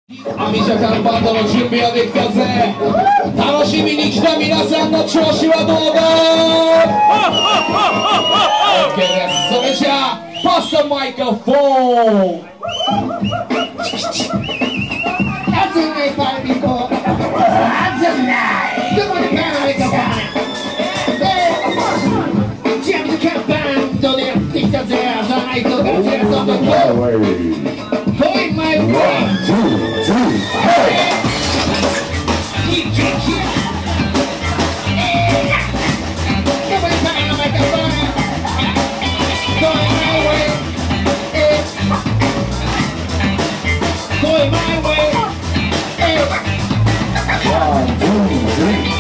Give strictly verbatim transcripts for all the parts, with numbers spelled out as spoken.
アミシャカンバンドの準備はできたぜ。楽しみに来た皆さんの調子はどうだ？ OK です。それじゃあパスタマイクロフォン。 暑いパリコ、暑いどこでパリコか。ジャムズカンバンドでやってきたぜ。最高だぜ。そのGoing my way. One, two, three, hey! Yeah, yeah, yeah. Nobody find a microphone. Going my way. Hey. Going my way. Hey. One, two, three.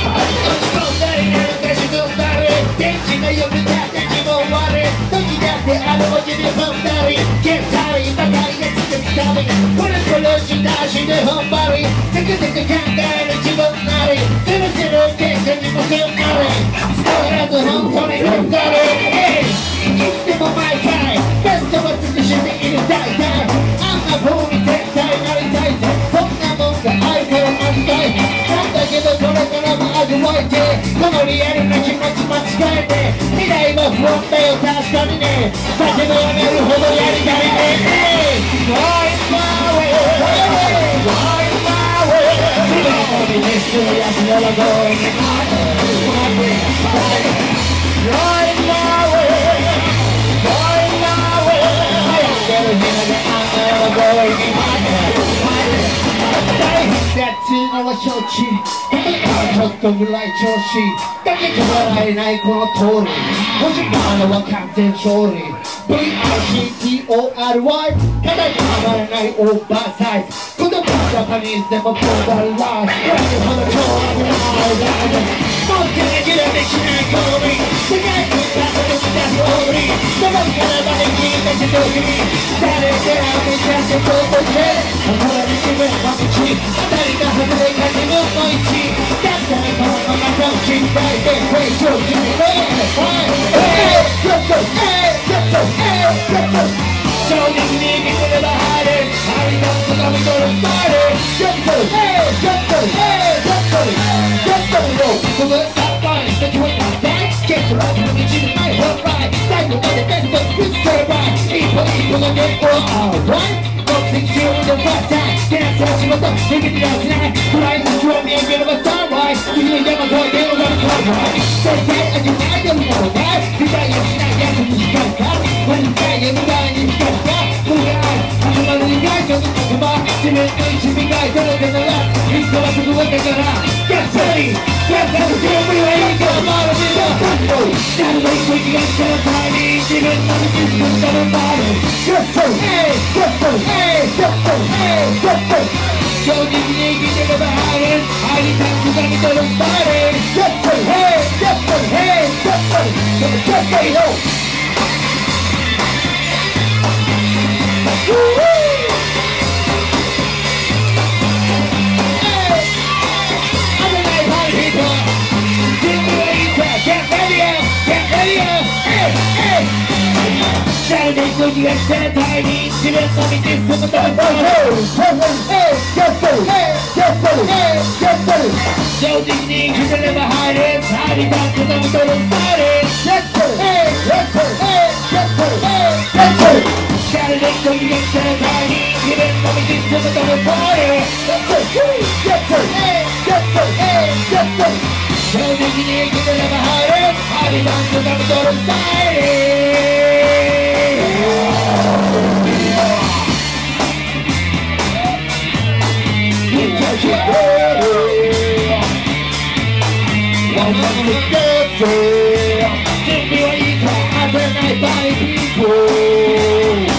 天気が良くなって気も悪い時だってあの文字で踏んだり現在ばかりがつくたびこれこれしたして踏ん張りテクテク考える自分なりずるずる結果にもすんなりストレート本当に踏んだりいつでも毎回ベストは尽くしている大体あんな風に絶対なりたいぜそんなもんが愛から味たいなんだけどこれからも味わいてこのリアルな気持ち間違えて未来も不安だよ確かにねだけどやめるほどやりたいね Right my way Right my way 今に熱を休めろ Going my way Right my way Right my way 流行ってる暇であんなの Going my way 大変だっつうのは承知ちょっとぐらい調子だけど笑えないこの通り星回るは完全勝利 ブイアイシーティーオーアールワイ ただにはまらないオーバーサイズ言葉ジャパニーズでもボーダーライフやるほど超危ないもう手できるできない行為世界に立てるしたストーリーどこからまで聞いたしどきに誰であめちゃせととしてこれに自分の道当たりが外れか自分の位置だったらこのままの信頼で成長決めろ正直に生きてれば入れありがとうが見とるスタイルやっとるやっとるやっとるよこのサバイ先ほど大結論の道にないホーライ最後までベストスピッチャーバイ一歩一歩のゲームをアウト目的中のファースタイ手なせは仕事逃げてはしないフライト中を見上げればサンライズ次の山越えて踊るサンライズ絶対味わいでもなるない理解をしない役に光るか何回や無駄に光るか僕が始まる以外の言葉自分の一味がいどれでならいつかはすぐわかからガッサリガッサリ準備はいいか回るみたい誰も一歩気がしたら前に自分の道作ったのもあるガッサリガッサリガッサリガッサリ正直に生きてれば入る入りたくが見とるスタイルガッサリガッサリガッサリガッサリよ誰で空気がしてたいに自分の道進むため正直に生きてれば入れ入りたくのみとるスタイル誰で空気がしてたいに自分の道進むため正直に生きてれば入れ入りたくのみとるスタイルOne more together, give me what you can, as a night by people.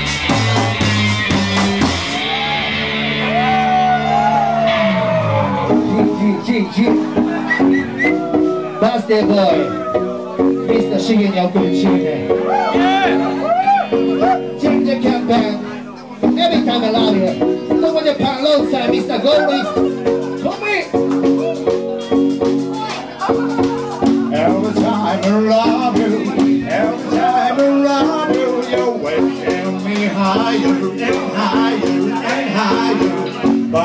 G G G Birthday boy, Mister シゲに送るチーム。Ginger campaign, every time I love you. Nobody pan alongside Mister Goldie. Come in. Every time I love you, every time I love you, you're waking me higher and higher and higher.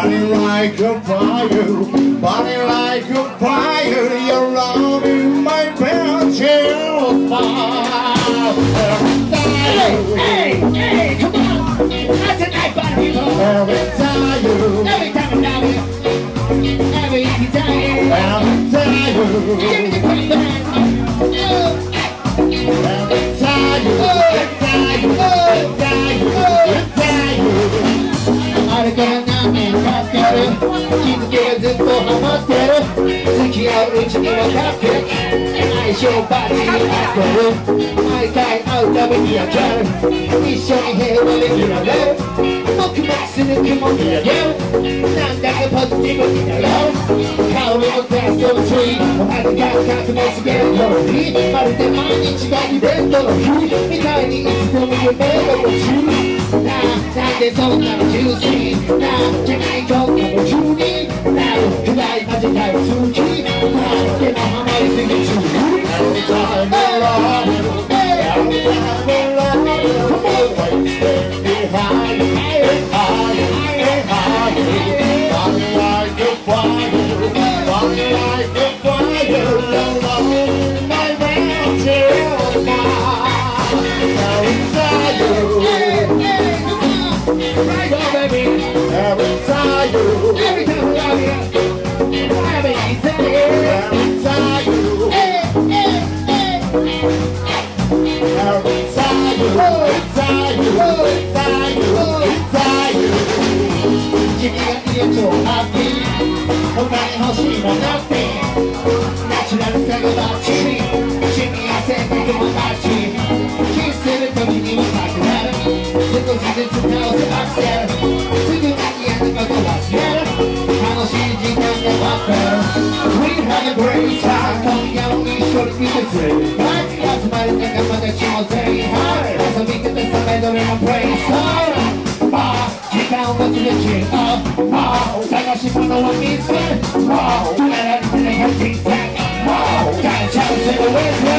ちに分かって相性バッチリ合ってる毎回会うたびにやっちゃう一緒に平和でいられる黙々する雲見上げるなんだかポジティブになろう香りのテストのツイお前が覚悟すげるようにまるで毎日がイベントの日みたいにいつでも夢が欲しいなあなんでそんなのジューシーなあじゃないこんなの中になるくらい味が好きなあでもハマりすぎちゅうEvery time I love you, every time I love you, come on, wait, stay behind, higher, higher, higher, burning like a fire, burning like a fire, alone, my mountain of mine, now inside you, right on, baby, every time you, every time I love you, every time every time you.君がいるとハッピー他に欲しいの nothing ナチュラルさがバッチリ君は性格もバッチリキスする時にもなくなる少しずつ倒すアクセルすぐに嫌なこと忘れる楽しい時間が待ってる We had a great time 今夜も一緒にいてくれる集まる仲間たちも全員遊び方さめぞれのプレイスタイル時間を忘れちゃう探し物を見つける止められてない人生感謝をするウェイ